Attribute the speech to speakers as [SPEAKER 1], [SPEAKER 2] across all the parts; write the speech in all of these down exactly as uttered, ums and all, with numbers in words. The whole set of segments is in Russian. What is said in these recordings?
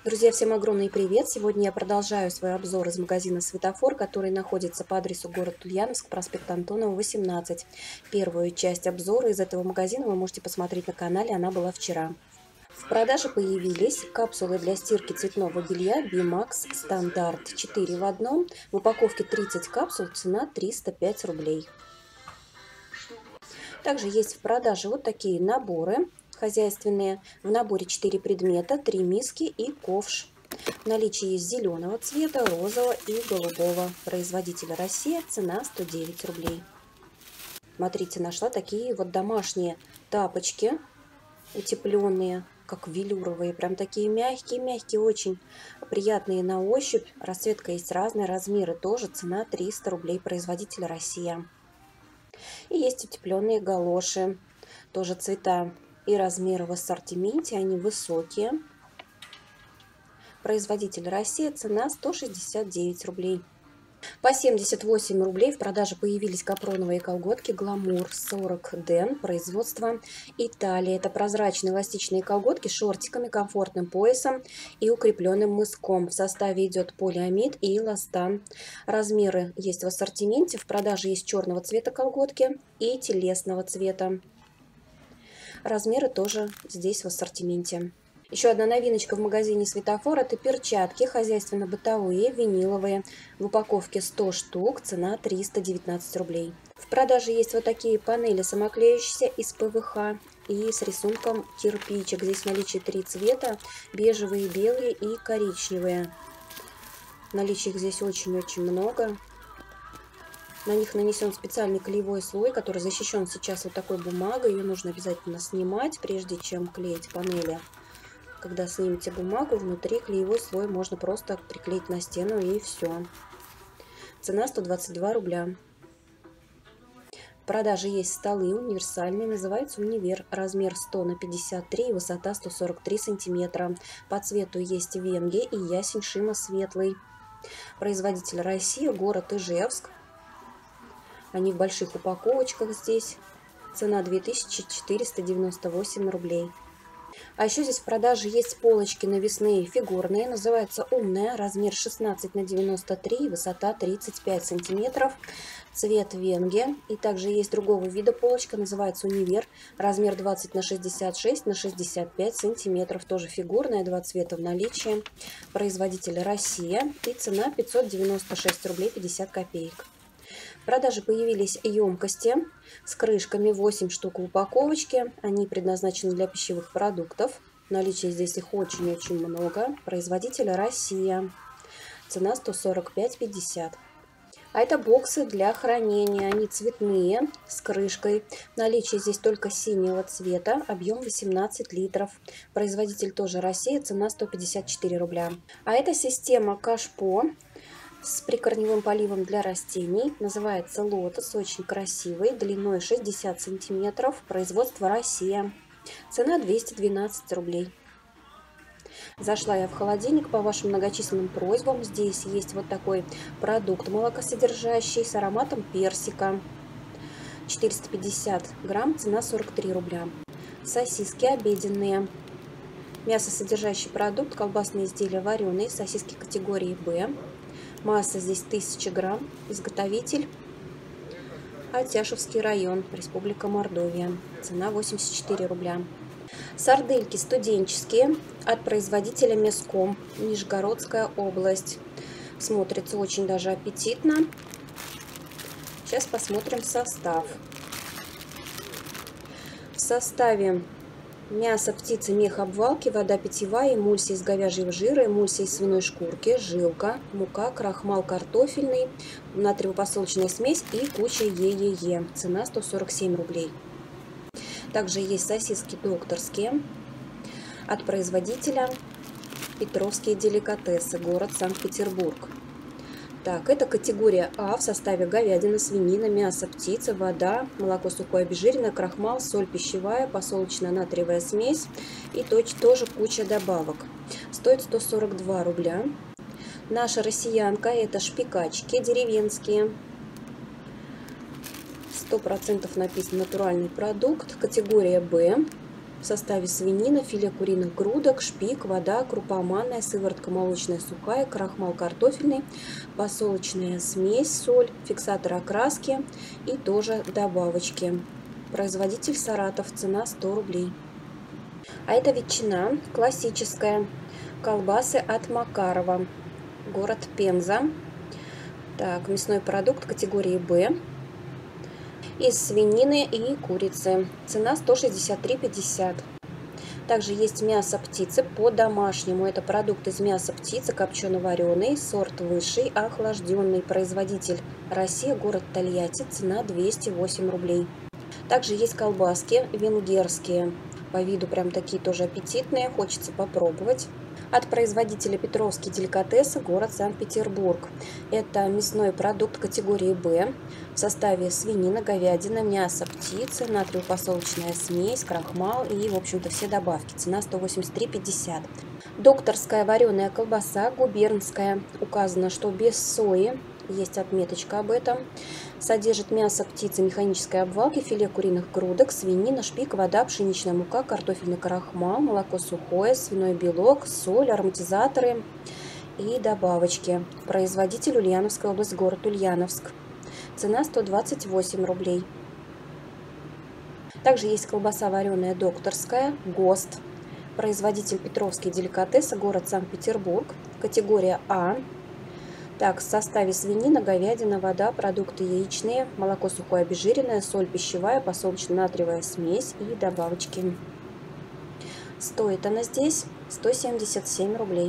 [SPEAKER 1] Друзья, всем огромный привет! Сегодня я продолжаю свой обзор из магазина «Светофор», который находится по адресу город Ульяновск, проспект Антонова, восемнадцать. Первую часть обзора из этого магазина вы можете посмотреть на канале, она была вчера. В продаже появились капсулы для стирки цветного белья Bimax Стандарт четыре в одном. В упаковке тридцать капсул, цена триста пять рублей. Также есть в продаже вот такие наборы хозяйственные. В наборе четыре предмета, три миски и ковш. В наличии есть зеленого цвета, розового и голубого. Производитель Россия, цена сто девять рублей. Смотрите, нашла такие вот домашние тапочки, утепленные, как велюровые. Прям такие мягкие-мягкие, очень приятные на ощупь. Расцветка есть разные, размеры тоже. Цена триста рублей. Производитель Россия. И есть утепленные галоши. Тоже цвета и размеры в ассортименте, они высокие. Производитель Россия, цена сто шестьдесят девять рублей. По семьдесят восемь рублей в продаже появились капроновые колготки Гламур сорок ден, производство Италия. Это прозрачные эластичные колготки с шортиками, комфортным поясом и укрепленным мыском. В составе идет полиамид и эластан. Размеры есть в ассортименте. В продаже есть черного цвета колготки и телесного цвета. Размеры тоже здесь в ассортименте. Еще одна новиночка в магазине «Светофор» – это перчатки хозяйственно-бытовые, виниловые. В упаковке сто штук, цена триста девятнадцать рублей. В продаже есть вот такие панели самоклеющиеся из пэ вэ ха и с рисунком кирпичик. Здесь в наличии три цвета – бежевые, белые и коричневые. В наличии их здесь очень-очень много. На них нанесен специальный клеевой слой, который защищен сейчас вот такой бумагой. Ее нужно обязательно снимать, прежде чем клеить панели. Когда снимете бумагу, внутри клеевой слой можно просто приклеить на стену, и все. Цена сто двадцать два рубля. В продаже есть столы универсальные, называется «Универ». Размер сто на пятьдесят три и высота сто сорок три сантиметра. По цвету есть венге и ясень шима светлый. Производитель Россия, город Ижевск. Они в больших упаковочках здесь. Цена две тысячи четыреста девяносто восемь рублей. А еще здесь в продаже есть полочки навесные фигурные. Называется «Умная». Размер шестнадцать на девяносто три, высота тридцать пять сантиметров. Цвет венге. И также есть другого вида полочка. Называется «Универ». Размер двадцать на шестьдесят шесть на шестьдесят пять сантиметров. Тоже фигурная. Два цвета в наличии. Производитель Россия. И цена пятьсот девяносто шесть рублей пятьдесят копеек. В продаже появились емкости с крышками, восемь штук в упаковочке. Они предназначены для пищевых продуктов. В наличии здесь их очень-очень много. Производитель Россия. Цена сто сорок пять пятьдесят. А это боксы для хранения. Они цветные, с крышкой. В наличии здесь только синего цвета. Объем восемнадцать литров. Производитель тоже Россия. Цена сто пятьдесят четыре рубля. А это система Кашпо с прикорневым поливом для растений. Называется «Лотос». Очень красивый. Длиной шестьдесят сантиметров. Производство Россия. Цена двести двенадцать рублей. Зашла я в холодильник по вашим многочисленным просьбам. Здесь есть вот такой продукт молокосодержащий с ароматом персика. четыреста пятьдесят грамм. Цена сорок три рубля. Сосиски обеденные. Мясосодержащий продукт. Колбасные изделия вареные. Сосиски категории «Б». Масса здесь тысяча грамм. Изготовитель Атяшевский район, Республика Мордовия. Цена восемьдесят четыре рубля. Сардельки студенческие от производителя Мяском, Нижегородская область. Смотрится очень даже аппетитно. Сейчас посмотрим состав. В составе мясо птицы, мех обвалки, вода питьевая, эмульсия из говяжьего жира, эмульсия из свиной шкурки, жилка, мука, крахмал картофельный, натриево-подсолнечная смесь и куча е-е-е. Цена сто сорок семь рублей. Также есть сосиски докторские от производителя Петровские деликатесы, город Санкт-Петербург. Так, это категория А, в составе говядина, свинина, мясо, птица, вода, молоко сухое обезжиренное, крахмал, соль пищевая, подсолнечная натриевая смесь и тоже куча добавок. Стоит сто сорок два рубля. Наша россиянка — это шпикачки деревенские. сто процентов написано натуральный продукт, категория Б. В составе свинина, филе куриных грудок, шпик, вода, крупа манная, сыворотка молочная сухая, крахмал картофельный, посолочная смесь, соль, фиксатор окраски и тоже добавочки. Производитель Саратов, цена сто рублей. А это ветчина классическая, колбасы от Макарова, город Пенза. Так, мясной продукт категории Б. Из свинины и курицы. Цена сто шестьдесят три пятьдесят. Также есть мясо птицы по-домашнему. Это продукт из мяса птицы, копчено-вареный, сорт высший, охлажденный. Производитель Россия, город Тольятти. Цена двести восемь рублей. Также есть колбаски венгерские. По виду прям такие тоже аппетитные. Хочется попробовать. От производителя Петровский деликатесы, город Санкт-Петербург. Это мясной продукт категории Б. В составе свинина, говядина, мясо птицы, натриево-посолочная смесь, крахмал и, в общем-то, все добавки. Цена сто восемьдесят три пятьдесят. Докторская вареная колбаса, губернская. Указано, что без сои. Есть отметочка об этом. Содержит мясо птицы механической обвалки, филе куриных грудок, свинина, шпик, вода, пшеничная мука, картофельный крахмал, молоко сухое, свиной белок, соль, ароматизаторы и добавочки. Производитель Ульяновская область, город Ульяновск. Цена сто двадцать восемь рублей. Также есть колбаса вареная докторская, ГОСТ. Производитель Петровский деликатесы, город Санкт-Петербург. Категория А. Так, в составе свинина, говядина, вода, продукты яичные, молоко сухое обезжиренное, соль пищевая, подсолнечно-натриевая смесь и добавочки. Стоит она здесь сто семьдесят семь рублей.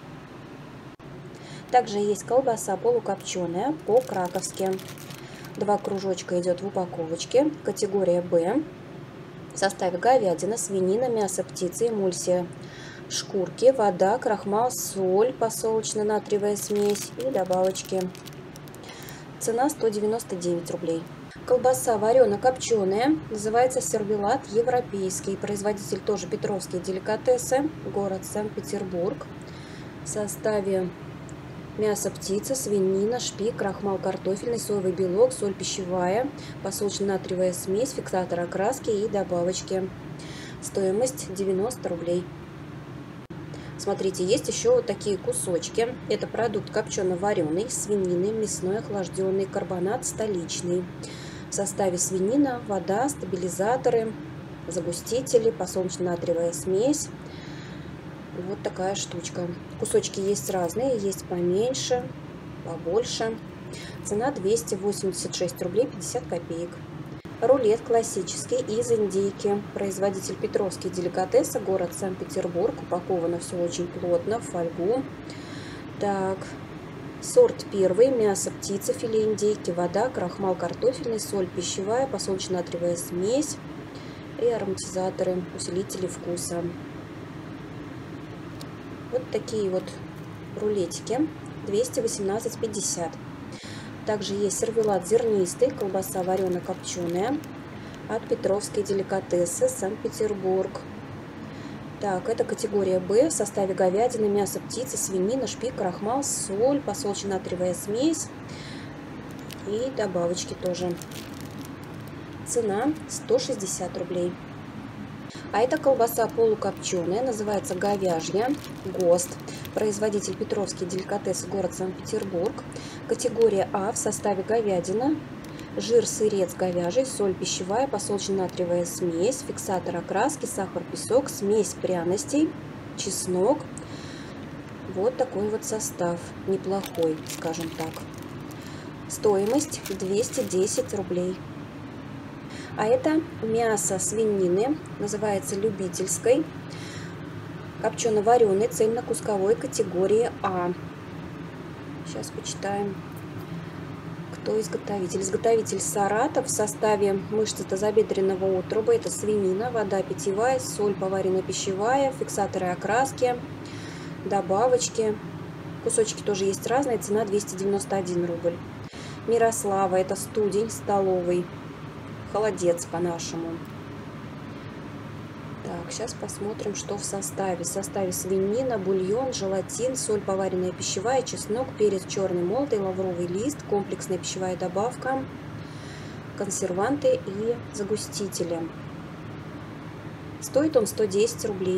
[SPEAKER 1] Также есть колбаса полукопченая по-краковски. Два кружочка идет в упаковочке. Категория Б. В составе говядина, свинина, мясо птицы, эмульсия. Шкурки, вода, крахмал, соль, подсолнечно-натриевая смесь и добавочки. Цена сто девяносто девять рублей. Колбаса варено-копченая, называется сервелат европейский. Производитель тоже Петровские деликатесы, город Санкт-Петербург. В составе мясо птицы, свинина, шпик, крахмал картофельный, соевый белок, соль пищевая, подсолнечно-натриевая смесь, фиксатор окраски и добавочки. Стоимость девяносто рублей. Смотрите, есть еще вот такие кусочки. Это продукт копчено-вареный, свинины, мясной, охлажденный, карбонат столичный. В составе свинина, вода, стабилизаторы, загустители, подсолнечно-натриевая смесь. Вот такая штучка. Кусочки есть разные, есть поменьше, побольше. Цена двести восемьдесят шесть рублей пятьдесят копеек. Рулет классический из индейки. Производитель Петровские деликатесы, город Санкт-Петербург. Упаковано все очень плотно в фольгу. Так, сорт первый. Мясо птицы, филе индейки, вода, крахмал картофельный, соль пищевая, подсолнечно-натриевая смесь и ароматизаторы, усилители вкуса. Вот такие вот рулетики. двести восемнадцать пятьдесят. Также есть сервелат зернистый, колбаса варено-копченая от Петровские деликатесы, Санкт-Петербург. Так, это категория Б. В составе говядины, мясо птицы, свинина, шпик, крахмал, соль, подсолнечно-натриевая смесь и добавочки тоже. Цена сто шестьдесят рублей. А это колбаса полукопченая, называется говяжья, ГОСТ. Производитель Петровские деликатесы, город Санкт-Петербург. Категория А. В составе говядина, жир, сырец говяжий, соль пищевая, подсолнечно-натриевая смесь, фиксатор окраски, сахар, песок, смесь пряностей, чеснок. Вот такой вот состав. Неплохой, скажем так. Стоимость двести десять рублей. А это мясо свинины, называется любительской, копчено-вареный, цельнокусковой категории А. Сейчас почитаем, кто изготовитель. Изготовитель Саратов. В составе мышцы тазобедренного отруба. Это свинина, вода питьевая, соль поваренная пищевая, фиксаторы окраски, добавочки. Кусочки тоже есть разные. Цена двести девяносто один рубль. Мирослава. Это студень столовый. Холодец по-нашему. Так, сейчас посмотрим, что в составе. В составе свинина, бульон, желатин, соль поваренная пищевая, чеснок, перец черный молотый, лавровый лист, комплексная пищевая добавка, консерванты и загустители. Стоит он сто десять рублей.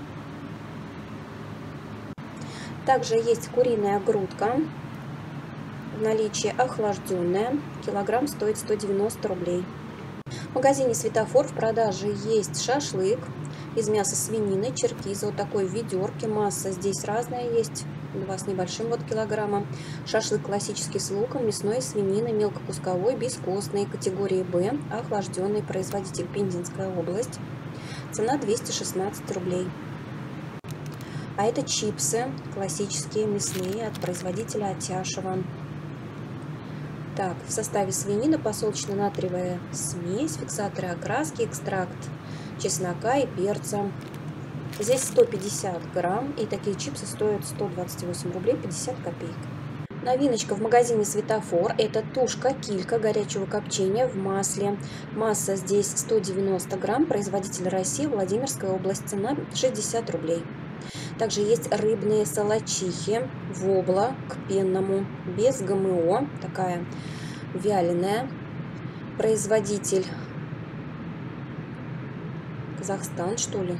[SPEAKER 1] Также есть куриная грудка. В наличии охлажденная. Килограмм стоит сто девяносто рублей. В магазине «Светофор» в продаже есть шашлык из мяса свинины, черкиза, вот такой в ведерке. Масса здесь разная есть, два с небольшим вот килограмма. Шашлык классический с луком, мясной, свинины, мелкокусковой, бескостный, категории Б, охлажденный, производитель Пензенская область. Цена двести шестнадцать рублей. А это чипсы классические мясные от производителя Атяшево. Так, в составе свинина, подсолнечно-натриевая смесь, фиксаторы окраски, экстракт чеснока и перца. Здесь сто пятьдесят грамм, и такие чипсы стоят сто двадцать восемь рублей пятьдесят копеек. Новиночка в магазине «Светофор» – это тушка килька горячего копчения в масле. Масса здесь сто девяносто грамм, производитель Россия, Владимирская область, цена шестьдесят рублей. Также есть рыбные салачихи, вобла к пенному, без ГМО, такая вяленая. Производитель Казахстан, что ли?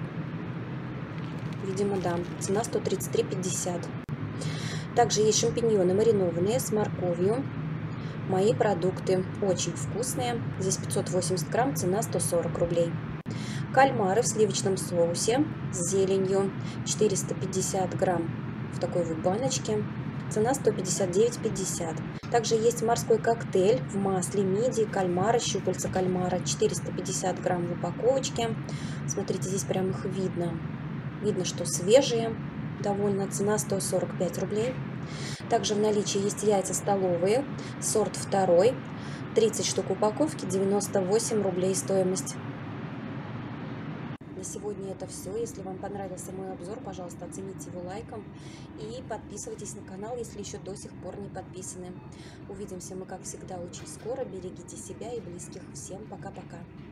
[SPEAKER 1] Видимо, да. Цена сто тридцать три пятьдесят. Также есть шампиньоны маринованные с морковью. Мои продукты очень вкусные. Здесь пятьсот восемьдесят грамм, цена сто сорок рублей. Кальмары в сливочном соусе с зеленью, четыреста пятьдесят грамм в такой вот баночке, цена сто пятьдесят девять пятьдесят. Также есть морской коктейль в масле, мидии, кальмара, щупальца кальмара, четыреста пятьдесят грамм в упаковочке. Смотрите, здесь прям их видно. Видно, что свежие довольно, цена сто сорок пять рублей. Также в наличии есть яйца столовые, сорт второй, тридцать штук упаковки, девяносто восемь рублей стоимость. На сегодня это все. Если вам понравился мой обзор, пожалуйста, оцените его лайком и подписывайтесь на канал, если еще до сих пор не подписаны. Увидимся мы, как всегда, очень скоро. Берегите себя и близких. Всем пока-пока.